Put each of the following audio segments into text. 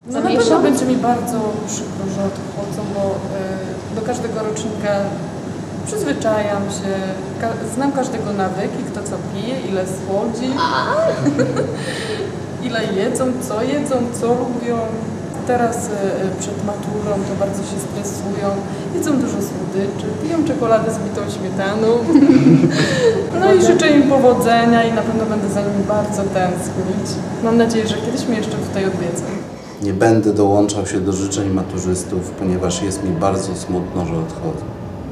No na pewno będzie mi bardzo przykro, że odchodzą, bo do każdego rocznika przyzwyczajam się, znam każdego nawyki, kto co pije, ile słodzi, ile jedzą, co lubią. Teraz przed maturą to bardzo się stresują, jedzą dużo słodyczy, piją czekoladę z bitą śmietaną. No i życzę im powodzenia i na pewno będę za nimi bardzo tęsknić. Mam nadzieję, że kiedyś mnie jeszcze tutaj odwiedzą. Nie będę dołączał się do życzeń maturzystów, ponieważ jest mi bardzo smutno, że odchodzą.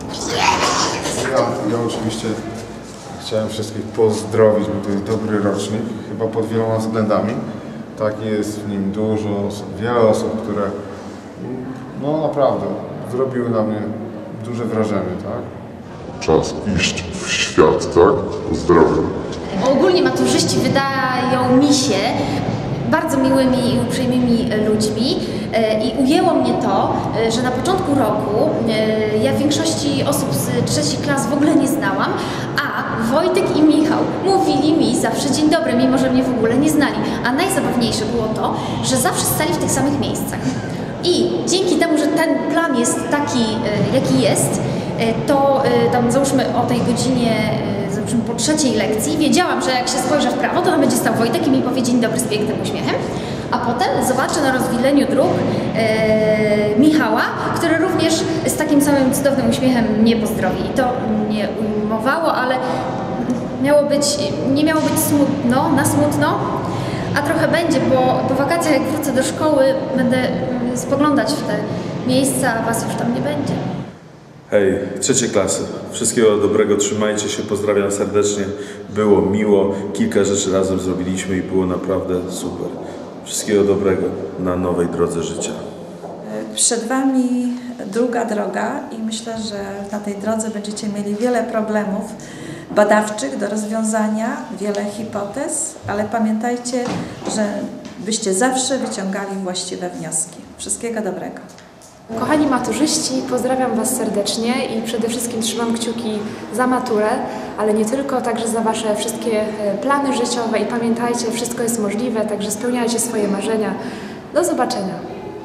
Ja oczywiście chciałem wszystkich pozdrowić, bo to jest dobry rocznik, chyba pod wieloma względami. Tak, jest w nim wiele osób, które no naprawdę zrobiły na mnie duże wrażenie, tak? Czas iść w świat, tak? Pozdrawiam. Ogólnie maturzyści wydają mi się bardzo miłymi i uprzejmymi ludźmi i ujęło mnie to, że na początku roku ja większości osób z trzecich klas w ogóle nie znałam, a Wojtek i Michał mówili mi zawsze dzień dobry, mimo że mnie w ogóle nie znali. A najzabawniejsze było to, że zawsze stali w tych samych miejscach. I dzięki temu, że ten plan jest taki, jaki jest, to tam załóżmy o tej godzinie, załóżmy po trzeciej lekcji, wiedziałam, że jak się spojrzę w prawo, to tam będzie stał Wojtek i mi powie dzień dobry z pięknym uśmiechem. A potem zobaczę na rozwileniu dróg Michała, który również z takim samym cudownym uśmiechem mnie pozdrowi. I to mnie ujmowało, ale nie miało być smutno, na smutno, a trochę będzie, bo po wakacjach jak wrócę do szkoły, będę spoglądać w te miejsca, a was już tam nie będzie. Hej, trzecie klasy. Wszystkiego dobrego, trzymajcie się, pozdrawiam serdecznie. Było miło, kilka rzeczy razem zrobiliśmy i było naprawdę super. Wszystkiego dobrego na nowej drodze życia. Przed Wami długa droga i myślę, że na tej drodze będziecie mieli wiele problemów badawczych do rozwiązania, wiele hipotez, ale pamiętajcie, że byście zawsze wyciągali właściwe wnioski. Wszystkiego dobrego. Kochani maturzyści, pozdrawiam Was serdecznie i przede wszystkim trzymam kciuki za maturę, ale nie tylko, także za Wasze wszystkie plany życiowe i pamiętajcie, wszystko jest możliwe, także spełniajcie swoje marzenia. Do zobaczenia.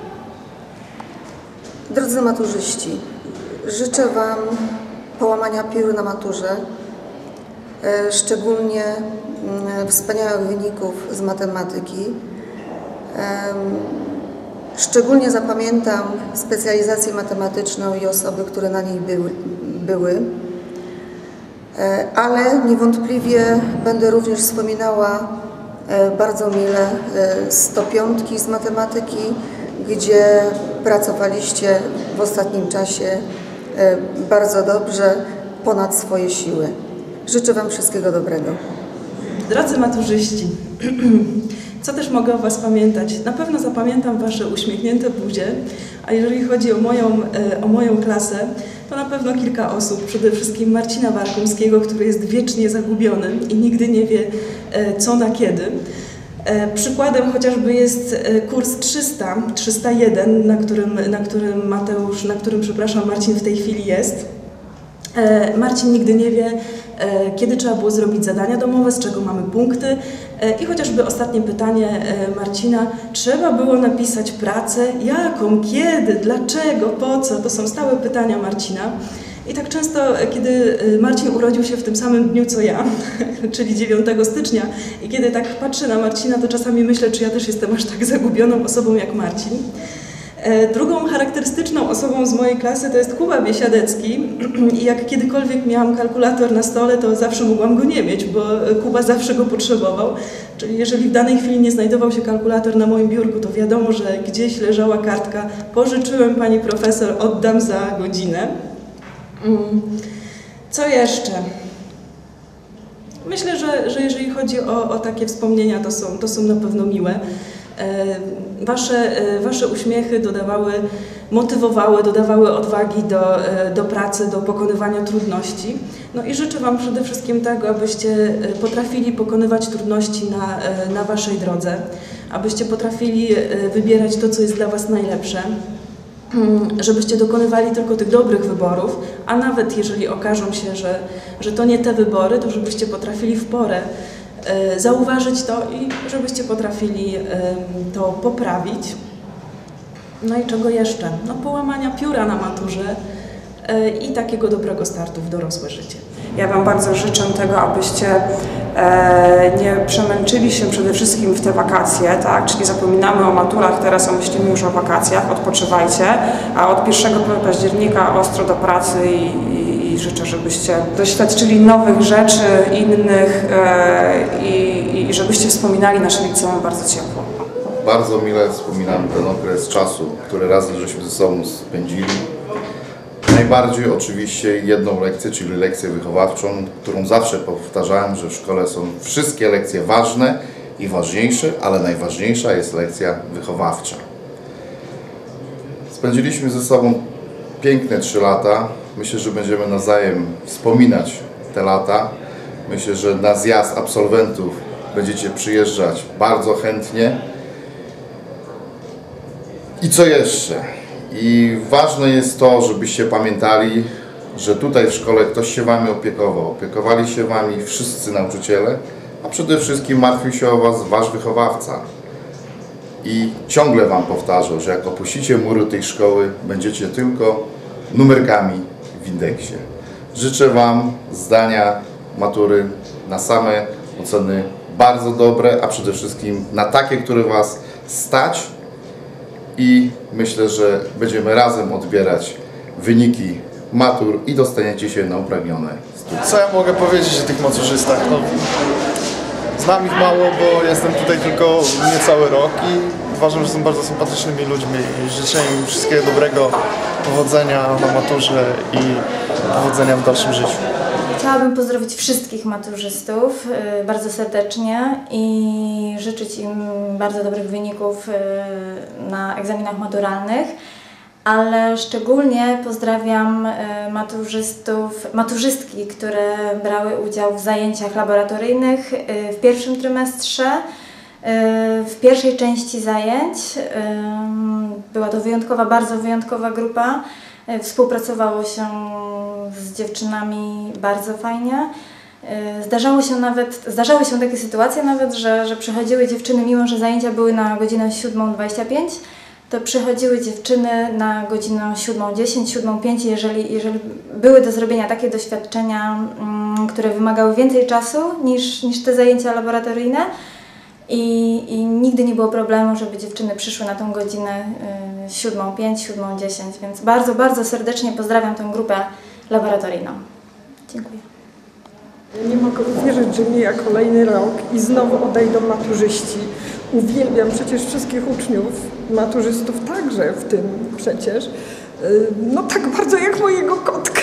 Drodzy maturzyści, życzę Wam połamania piór na maturze, szczególnie wspaniałych wyników z matematyki. Szczególnie zapamiętam specjalizację matematyczną i osoby, które na niej były, ale niewątpliwie będę również wspominała bardzo mile 105 z matematyki, gdzie pracowaliście w ostatnim czasie bardzo dobrze, ponad swoje siły. Życzę Wam wszystkiego dobrego. Drodzy maturzyści, co też mogę o Was pamiętać? Na pewno zapamiętam Wasze uśmiechnięte buzie, a jeżeli chodzi o moją klasę, to na pewno kilka osób, przede wszystkim Marcina Warkumskiego, który jest wiecznie zagubiony i nigdy nie wie co na kiedy. Przykładem chociażby jest kurs 301, na którym Marcin w tej chwili jest. Marcin nigdy nie wie, kiedy trzeba było zrobić zadania domowe, z czego mamy punkty i chociażby ostatnie pytanie Marcina, trzeba było napisać pracę, jaką, kiedy, dlaczego, po co, to są stałe pytania Marcina. I tak często, kiedy Marcin urodził się w tym samym dniu co ja, czyli 9 stycznia i kiedy tak patrzę na Marcina, to czasami myślę, czy ja też jestem aż tak zagubioną osobą jak Marcin. Drugą charakterystyczną osobą z mojej klasy to jest Kuba Biesiadecki i jak kiedykolwiek miałam kalkulator na stole, to zawsze mogłam go nie mieć, bo Kuba zawsze go potrzebował. Czyli jeżeli w danej chwili nie znajdował się kalkulator na moim biurku, to wiadomo, że gdzieś leżała kartka, pożyczyłem pani profesor, oddam za godzinę. Co jeszcze? Myślę, że jeżeli chodzi o takie wspomnienia, to są na pewno miłe. Wasze uśmiechy motywowały, dodawały odwagi do pracy, do pokonywania trudności. No i życzę Wam przede wszystkim tego, abyście potrafili pokonywać trudności na Waszej drodze, abyście potrafili wybierać to, co jest dla Was najlepsze, żebyście dokonywali tylko tych dobrych wyborów, a nawet jeżeli okażą się, że to nie te wybory, to żebyście potrafili w porę zauważyć to i żebyście potrafili to poprawić. No i czego jeszcze? No połamania pióra na maturze i takiego dobrego startu w dorosłe życie. Ja Wam bardzo życzę tego, abyście nie przemęczyli się przede wszystkim w te wakacje, tak? Czyli zapominamy o maturach teraz, a myślimy już o wakacjach, odpoczywajcie, a od 1 października ostro do pracy i życzę, żebyście doświadczyli nowych rzeczy, innych i żebyście wspominali nasze liceum bardzo ciepło. Bardzo mile wspominam ten okres czasu, który razem żeśmy ze sobą spędzili. Najbardziej oczywiście jedną lekcję, czyli lekcję wychowawczą, którą zawsze powtarzałem, że w szkole są wszystkie lekcje ważne i ważniejsze, ale najważniejsza jest lekcja wychowawcza. Spędziliśmy ze sobą piękne 3 lata. Myślę, że będziemy nawzajem wspominać te lata. Myślę, że na zjazd absolwentów będziecie przyjeżdżać bardzo chętnie. I co jeszcze? I ważne jest to, żebyście pamiętali, że tutaj w szkole ktoś się Wami opiekował. Opiekowali się Wami wszyscy nauczyciele, a przede wszystkim martwił się o Was Wasz wychowawca. I ciągle Wam powtarzał, że jak opuścicie mury tej szkoły, będziecie tylko numerkami w indeksie. Życzę Wam zdania matury na same oceny bardzo dobre, a przede wszystkim na takie, które Was stać. I myślę, że będziemy razem odbierać wyniki matur i dostaniecie się na upragnione studia. Co ja mogę powiedzieć o tych maturzystach? No, znam ich mało, bo jestem tutaj tylko niecały rok i uważam, że są bardzo sympatycznymi ludźmi i życzę im wszystkiego dobrego, powodzenia na maturze i powodzenia w dalszym życiu. Chciałabym pozdrowić wszystkich maturzystów bardzo serdecznie i życzyć im bardzo dobrych wyników na egzaminach maturalnych, ale szczególnie pozdrawiam maturzystki, które brały udział w zajęciach laboratoryjnych w pierwszym trymestrze, w pierwszej części zajęć. Była to bardzo wyjątkowa grupa. Współpracowało się z dziewczynami bardzo fajnie. Zdarzały się takie sytuacje nawet, że przychodziły dziewczyny, mimo że zajęcia były na godzinę 7:25, to przychodziły dziewczyny na godzinę 7:10, 7:05, jeżeli były do zrobienia takie doświadczenia, które wymagały więcej czasu niż te zajęcia laboratoryjne. I nigdy nie było problemu, żeby dziewczyny przyszły na tą godzinę 7:05, 7:10, więc bardzo, bardzo serdecznie pozdrawiam tę grupę laboratoryjną. Dziękuję. Ja nie mogę uwierzyć, że mija kolejny rok i znowu odejdą maturzyści. Uwielbiam przecież wszystkich uczniów, maturzystów także w tym przecież. No tak bardzo jak mojego kotka.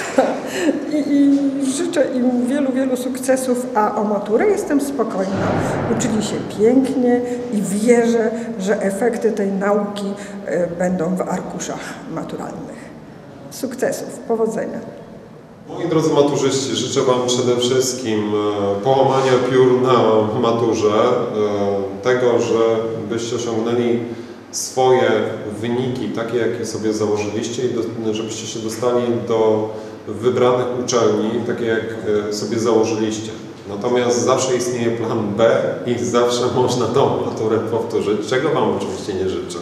I życzę im wielu, wielu sukcesów, a o maturę jestem spokojna. Uczyli się pięknie i wierzę, że efekty tej nauki będą w arkuszach maturalnych. Sukcesów, powodzenia. Moi drodzy maturzyści, życzę Wam przede wszystkim połamania piór na maturze, tego, żebyście osiągnęli swoje wyniki, takie jakie sobie założyliście i żebyście się dostali do wybranych uczelni, takie jak sobie założyliście. Natomiast zawsze istnieje plan B i zawsze można tą maturę powtórzyć, czego Wam oczywiście nie życzę.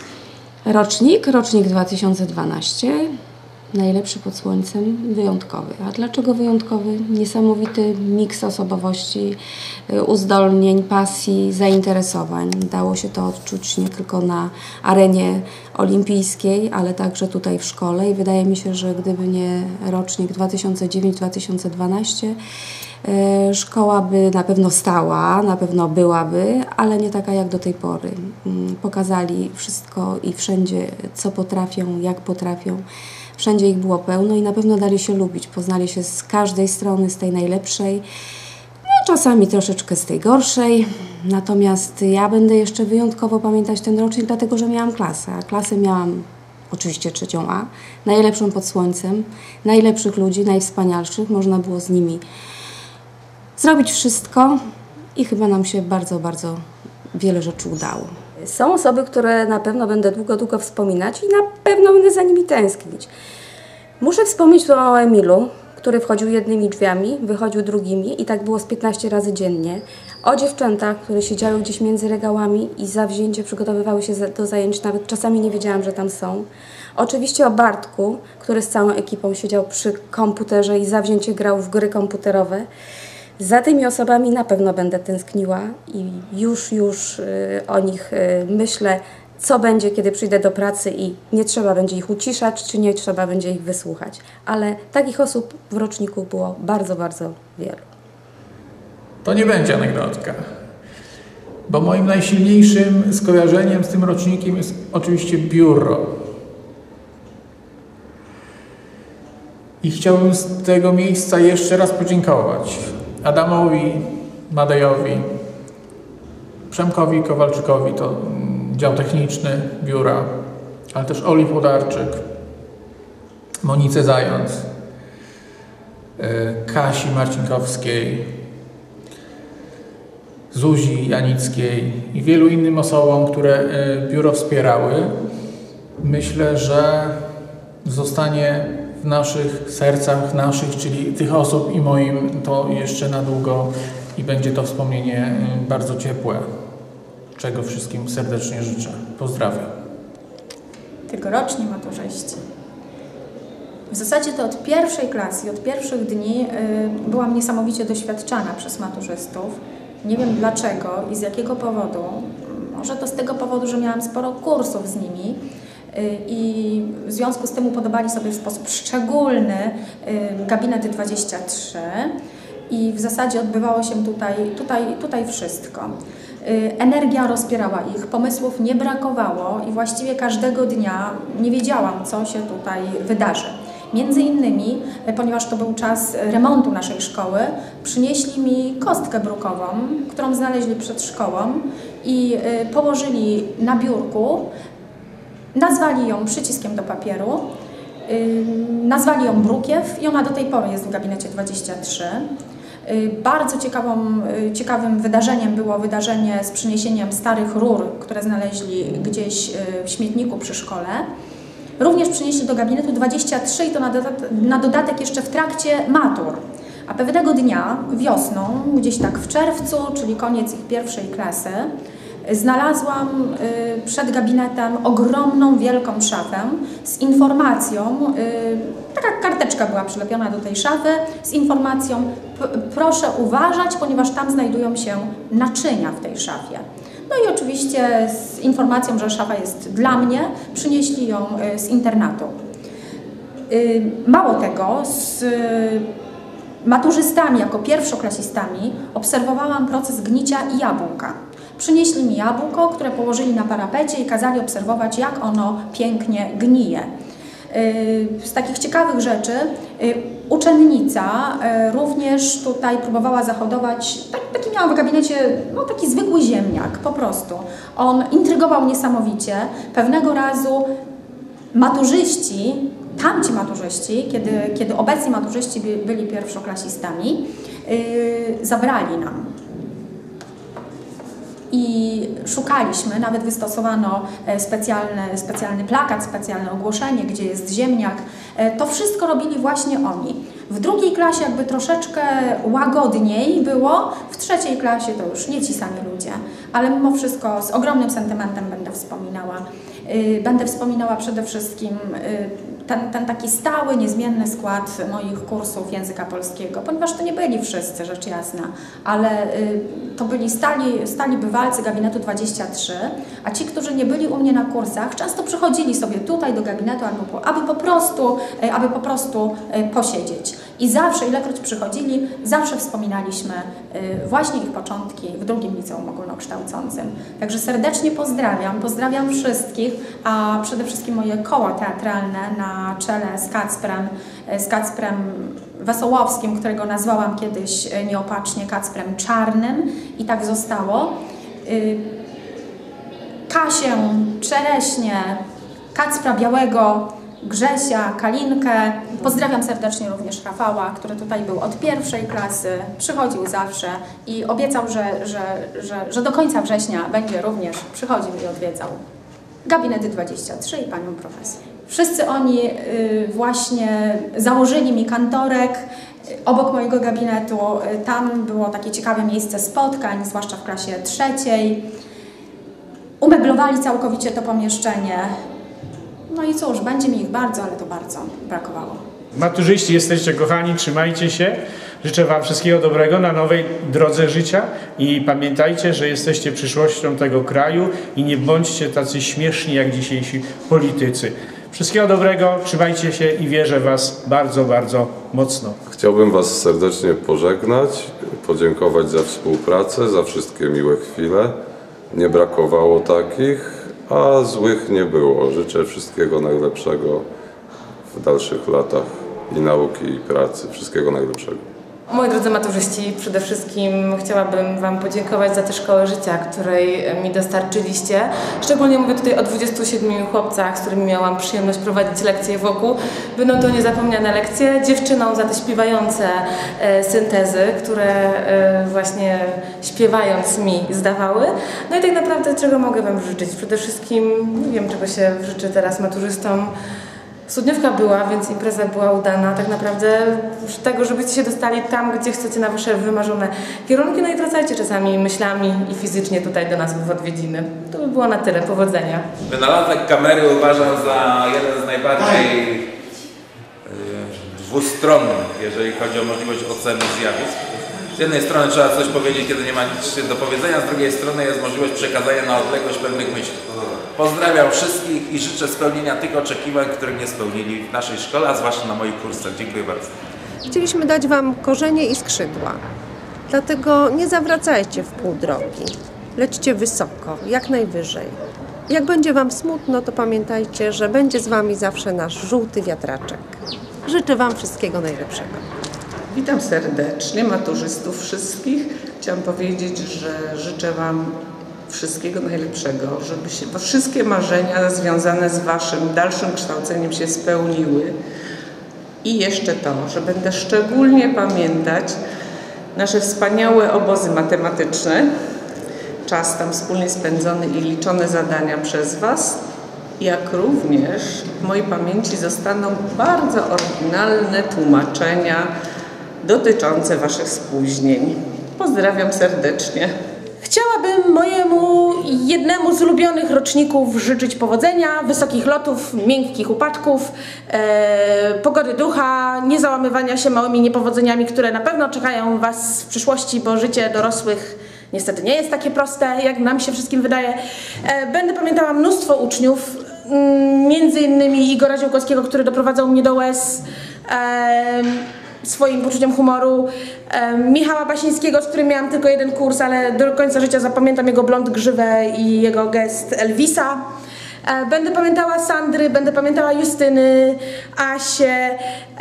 Rocznik 2012. Najlepszy pod słońcem, wyjątkowy. A dlaczego wyjątkowy? Niesamowity miks osobowości, uzdolnień, pasji, zainteresowań. Dało się to odczuć nie tylko na arenie olimpijskiej, ale także tutaj w szkole i wydaje mi się, że gdyby nie rocznik 2009-2012, szkoła by na pewno stała, na pewno byłaby, ale nie taka jak do tej pory. Pokazali wszystko i wszędzie, co potrafią, jak potrafią. Wszędzie ich było pełno i na pewno dali się lubić. Poznali się z każdej strony, z tej najlepszej, no czasami troszeczkę z tej gorszej. Natomiast ja będę jeszcze wyjątkowo pamiętać ten rocznik, dlatego że miałam klasę. A klasę miałam oczywiście 3. A, najlepszą pod słońcem, najlepszych ludzi, najwspanialszych. Można było z nimi zrobić wszystko i chyba nam się bardzo, bardzo wiele rzeczy udało. Są osoby, które na pewno będę długo, długo wspominać i na pewno będę za nimi tęsknić. Muszę wspomnieć o Emilu, który wchodził jednymi drzwiami, wychodził drugimi i tak było z 15 razy dziennie. O dziewczętach, które siedziały gdzieś między regałami i zawzięcie przygotowywały się do zajęć, nawet czasami nie wiedziałam, że tam są. Oczywiście o Bartku, który z całą ekipą siedział przy komputerze i zawzięcie grał w gry komputerowe. Za tymi osobami na pewno będę tęskniła i już o nich myślę, co będzie, kiedy przyjdę do pracy i nie trzeba będzie ich uciszać, czy nie trzeba będzie ich wysłuchać. Ale takich osób w roczniku było bardzo, bardzo wielu. To nie będzie anegdotka, bo moim najsilniejszym skojarzeniem z tym rocznikiem jest oczywiście biuro. I chciałbym z tego miejsca jeszcze raz podziękować Adamowi, Madejowi, Przemkowi Kowalczykowi, to dział techniczny biura, ale też Oli Podarczyk, Monice Zając, Kasi Marcinkowskiej, Zuzi Janickiej i wielu innym osobom, które biuro wspierały. Myślę, że zostanie w naszych sercach, czyli tych osób i moim, to jeszcze na długo i będzie to wspomnienie bardzo ciepłe, czego wszystkim serdecznie życzę. Pozdrawiam. Tegoroczni maturzyści. W zasadzie to od pierwszej klasy, od pierwszych dni byłam niesamowicie doświadczana przez maturzystów. Nie wiem dlaczego i z jakiego powodu. Może to z tego powodu, że miałam sporo kursów z nimi i w związku z tym upodobali sobie w sposób szczególny gabinety 23 i w zasadzie odbywało się tutaj wszystko. Energia rozpierała ich, pomysłów nie brakowało i właściwie każdego dnia nie wiedziałam, co się tutaj wydarzy. Między innymi, ponieważ to był czas remontu naszej szkoły, przynieśli mi kostkę brukową, którą znaleźli przed szkołą i położyli na biurku, nazwali ją przyciskiem do papieru, nazwali ją brukiew i ona do tej pory jest w gabinecie 23. Bardzo ciekawym wydarzeniem było wydarzenie z przyniesieniem starych rur, które znaleźli gdzieś w śmietniku przy szkole. Również przynieśli do gabinetu 23 i to na dodatek jeszcze w trakcie matur. A pewnego dnia, wiosną, gdzieś tak w czerwcu, czyli koniec ich pierwszej klasy, znalazłam przed gabinetem ogromną, wielką szafę z informacją, taka karteczka była przylepiona do tej szafy, z informacją: proszę uważać, ponieważ tam znajdują się naczynia w tej szafie. No i oczywiście z informacją, że szafa jest dla mnie, przynieśli ją z internatu. Mało tego, z maturzystami jako pierwszoklasistami obserwowałam proces gnicia jabłka. Przynieśli mi jabłko, które położyli na parapecie i kazali obserwować, jak ono pięknie gnije. Z takich ciekawych rzeczy uczennica również tutaj próbowała zahodować, taki miałam w gabinecie, no taki zwykły ziemniak, po prostu. On intrygował niesamowicie. Pewnego razu maturzyści, tamci maturzyści, kiedy obecni maturzyści byli pierwszoklasistami, zabrali nam. I szukaliśmy, nawet wystosowano specjalny plakat, specjalne ogłoszenie, gdzie jest ziemniak. To wszystko robili właśnie oni. W drugiej klasie jakby troszeczkę łagodniej było, w trzeciej klasie to już nie ci sami ludzie, ale mimo wszystko z ogromnym sentymentem będę wspominała. Będę wspominała przede wszystkim ten taki stały, niezmienny skład moich kursów języka polskiego, ponieważ to nie byli wszyscy, rzecz jasna, ale to byli stali bywalcy gabinetu 23, a ci, którzy nie byli u mnie na kursach, często przychodzili sobie tutaj do gabinetu, aby po prostu posiedzieć. I zawsze, ilekroć przychodzili, zawsze wspominaliśmy właśnie ich początki w drugim liceum ogólnokształcącym. Także serdecznie pozdrawiam wszystkich, a przede wszystkim moje koło teatralne na czele z Kacprem Wesołowskim, którego nazwałam kiedyś nieopatrznie Kacprem Czarnym i tak zostało. Kasię, Czereśnie, Kacpra Białego, Grzesia, Kalinkę. Pozdrawiam serdecznie również Rafała, który tutaj był od pierwszej klasy, przychodził zawsze i obiecał, że do końca września będzie również przychodził i odwiedzał gabinety 23 i panią profesor. Wszyscy oni właśnie założyli mi kantorek obok mojego gabinetu. Tam było takie ciekawe miejsce spotkań, zwłaszcza w klasie 3. Umeblowali całkowicie to pomieszczenie. No i cóż, będzie mi ich bardzo, ale to bardzo brakowało. Maturzyści, jesteście kochani, trzymajcie się. Życzę Wam wszystkiego dobrego na nowej drodze życia i pamiętajcie, że jesteście przyszłością tego kraju i nie bądźcie tacy śmieszni jak dzisiejsi politycy. Wszystkiego dobrego, trzymajcie się i wierzę w Was bardzo, bardzo mocno. Chciałbym Was serdecznie pożegnać, podziękować za współpracę, za wszystkie miłe chwile. Nie brakowało takich, a złych nie było. Życzę wszystkiego najlepszego w dalszych latach i nauki, i pracy. Wszystkiego najlepszego. Moi drodzy maturzyści, przede wszystkim chciałabym Wam podziękować za tę szkołę życia, której mi dostarczyliście. Szczególnie mówię tutaj o 27 chłopcach, z którymi miałam przyjemność prowadzić lekcje wokół. Będą to niezapomniane lekcje. Dziewczynom za te śpiewające syntezy, które właśnie śpiewając mi zdawały. No i tak naprawdę czego mogę Wam życzyć? Przede wszystkim nie wiem, czego się życzy teraz maturzystom. Studniówka była, więc impreza była udana. Tak naprawdę tego, żebyście się dostali tam, gdzie chcecie, na Wasze wymarzone kierunki. No i wracajcie czasami myślami i fizycznie tutaj do nas w odwiedziny. To by było na tyle. Powodzenia. Wynalazek kamery uważam za jeden z najbardziej dwustronnych, jeżeli chodzi o możliwość oceny zjawisk. Z jednej strony trzeba coś powiedzieć, kiedy nie ma nic do powiedzenia, z drugiej strony jest możliwość przekazania na odległość pewnych myśli. Pozdrawiam wszystkich i życzę spełnienia tych oczekiwań, które nie spełnili w naszej szkole, a zwłaszcza na moich kursach. Dziękuję bardzo. Chcieliśmy dać Wam korzenie i skrzydła, dlatego nie zawracajcie w pół drogi. Lećcie wysoko, jak najwyżej. Jak będzie Wam smutno, to pamiętajcie, że będzie z Wami zawsze nasz żółty wiatraczek. Życzę Wam wszystkiego najlepszego. Witam serdecznie maturzystów wszystkich. Chciałam powiedzieć, że życzę Wam wszystkiego najlepszego, żeby się wszystkie marzenia związane z Waszym dalszym kształceniem się spełniły. I jeszcze to, że będę szczególnie pamiętać nasze wspaniałe obozy matematyczne, czas tam wspólnie spędzony i liczone zadania przez Was, jak również w mojej pamięci zostaną bardzo oryginalne tłumaczenia dotyczące Waszych spóźnień. Pozdrawiam serdecznie. Chciałabym mojemu jednemu z ulubionych roczników życzyć powodzenia, wysokich lotów, miękkich upadków, pogody ducha, niezałamywania się małymi niepowodzeniami, które na pewno czekają Was w przyszłości, bo życie dorosłych niestety nie jest takie proste, jak nam się wszystkim wydaje. Będę pamiętała mnóstwo uczniów, między innymi Igora Ziołkowskiego, który doprowadzał mnie do łez swoim poczuciem humoru, Michała Basińskiego, z którym miałam tylko jeden kurs, ale do końca życia zapamiętam jego blond grzywę i jego gest Elvisa. Będę pamiętała Sandry, będę pamiętała Justyny, Asię,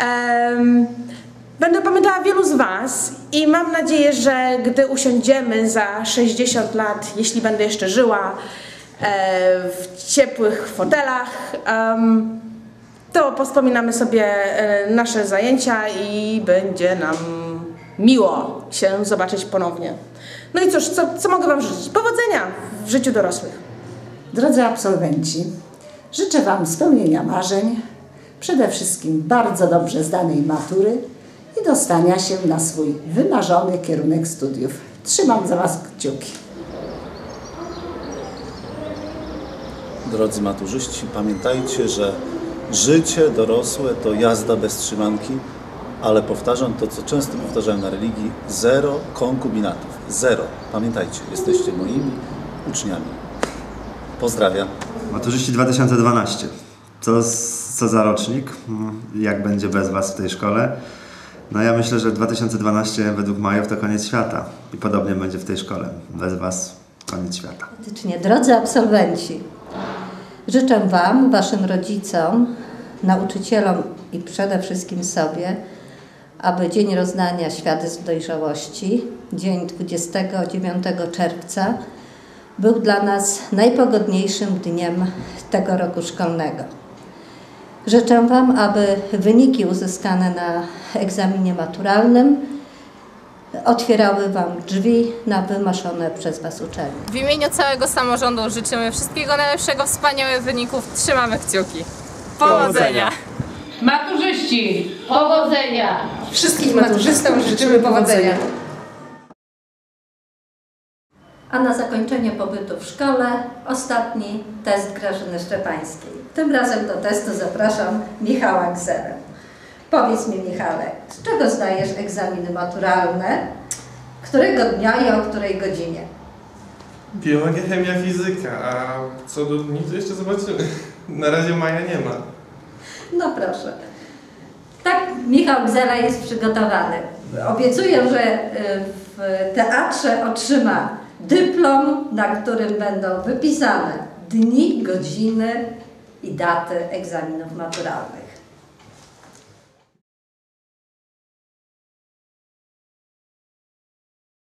będę pamiętała wielu z Was i mam nadzieję, że gdy usiądziemy za 60 lat, jeśli będę jeszcze żyła, w ciepłych fotelach, to wspominamy sobie nasze zajęcia i będzie nam miło się zobaczyć ponownie. No i cóż, co mogę Wam życzyć? Powodzenia w życiu dorosłych. Drodzy absolwenci, życzę Wam spełnienia marzeń, przede wszystkim bardzo dobrze zdanej matury i dostania się na swój wymarzony kierunek studiów. Trzymam za Was kciuki. Drodzy maturzyści, pamiętajcie, że życie dorosłe to jazda bez trzymanki, ale powtarzam to, co często powtarzałem na religii, 0 konkubinatów. 0. Pamiętajcie, jesteście moimi uczniami. Pozdrawiam. Maturzyści 2012. Co za rocznik? Jak będzie bez Was w tej szkole? No ja myślę, że 2012 według Majów to koniec świata. I podobnie będzie w tej szkole. Bez Was koniec świata. Faktycznie, drodzy absolwenci, życzę Wam, Waszym rodzicom, nauczycielom i przede wszystkim sobie, aby Dzień Rozdania Świadectw Dojrzałości, dzień 29 czerwca, był dla nas najpogodniejszym dniem tego roku szkolnego. Życzę Wam, aby wyniki uzyskane na egzaminie maturalnym otwierały Wam drzwi na wymarzone przez Was uczelnie. W imieniu całego samorządu życzymy wszystkiego najlepszego, wspaniałych wyników, trzymamy kciuki. Powodzenia! Maturzyści, powodzenia! Wszystkim maturzystom życzymy powodzenia. A na zakończenie pobytu w szkole ostatni test Grażyny Szczepańskiej. Tym razem do testu zapraszam Michała Gzerę. Powiedz mi, Michale, z czego zdajesz egzaminy maturalne? Którego dnia i o której godzinie? Biologia, chemia, fizyka, a co do dni to jeszcze zobaczymy. Na razie maja nie ma. No proszę. Tak, Michał Gzera jest przygotowany. Obiecuję, że w teatrze otrzyma dyplom, na którym będą wypisane dni, godziny i daty egzaminów maturalnych.